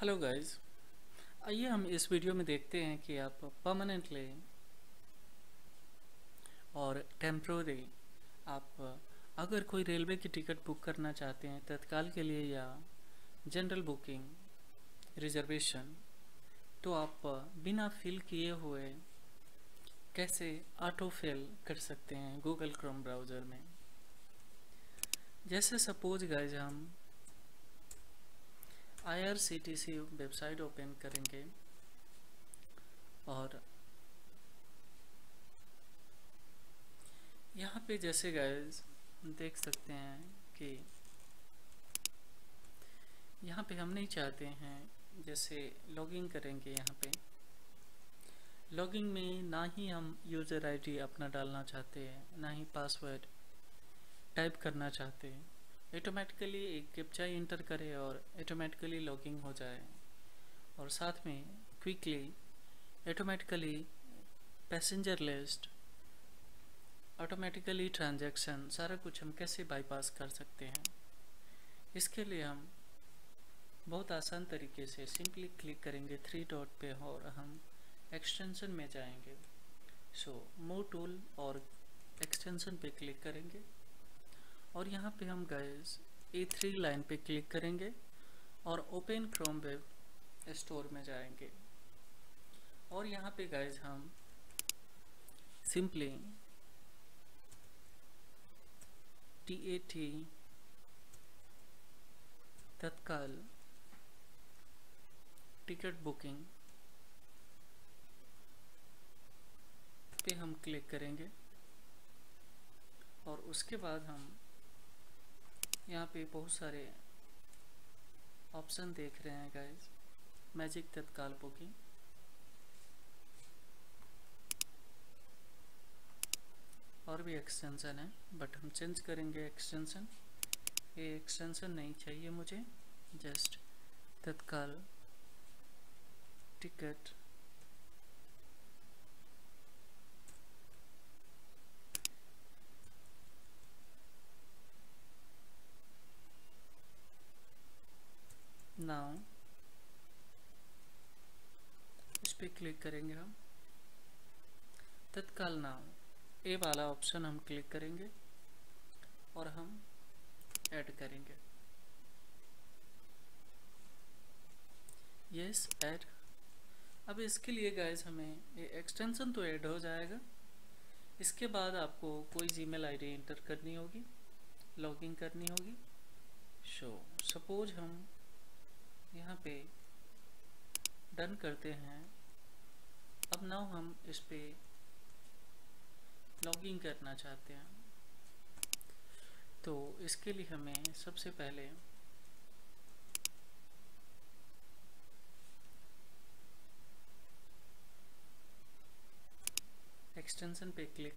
Hello guys, आइए हम इस वीडियो में देखते हैं कि आप परमानेंटली और टेम्प्रोरी आप अगर कोई रेलवे की टिकट बुक करना चाहते हैं तत्काल के लिए या जनरल बुकिंग रिजर्वेशन, तो आप बिना फिल किए हुए कैसे ऑटो फिल कर सकते हैं गूगल क्रोम ब्राउज़र में। जैसे सपोज गाइस हम IRCTC वेबसाइट ओपन करेंगे और यहाँ पे जैसे गाइस देख सकते हैं कि यहाँ पे हम नहीं चाहते हैं जैसे लॉगिन करेंगे। यहाँ पे लॉगिन में ना ही हम यूज़र आईडी अपना डालना चाहते हैं, ना ही पासवर्ड टाइप करना चाहते हैं। ऑटोमेटिकली एक कैप्चा इंटर करें और ऑटोमेटिकली लॉगिन हो जाए, और साथ में quickly automatically passenger list, automatically transaction, सारा कुछ हम कैसे बाईपास कर सकते हैं। इसके लिए हम बहुत आसान तरीके से सिंपली क्लिक करेंगे 3 डॉट पे और हम एक्सटेंशन में जाएंगे। मूव टूल और एक्सटेंशन पे क्लिक करेंगे और यहाँ पे हम गाइस A3 लाइन पे क्लिक करेंगे और ओपन क्रोम वेब स्टोर में जाएंगे। और यहाँ पे गाइस हम simply TAT Tatkal ticket booking पे हम क्लिक करेंगे और उसके बाद हम यहाँ पे बहुत सारे ऑप्शन देख रहे हैं गाइस। मैजिक तत्काल बुकिंग, और भी एक्सटेंशन है बट हम चेंज करेंगे एक्सटेंशन। ये एक्सटेंशन नहीं चाहिए मुझे, जस्ट तत्काल टिकट नाउ, इस पे क्लिक करेंगे हम। तत्काल नाउ ए वाला ऑप्शन हम क्लिक करेंगे और हम ऐड करेंगे। Yes add. अब इसके लिए गाइस हमें ये एक्सटेंशन तो ऐड हो जाएगा। इसके बाद आपको कोई जीमेल आईडी इंटर करनी होगी, लॉगिन करनी होगी। सपोज हम यहाँ पे डन करते हैं। अब नाउ हम इस पे लॉगिन करना चाहते हैं, तो इसके लिए हमें सबसे पहले एक्सटेंशन पे क्लिक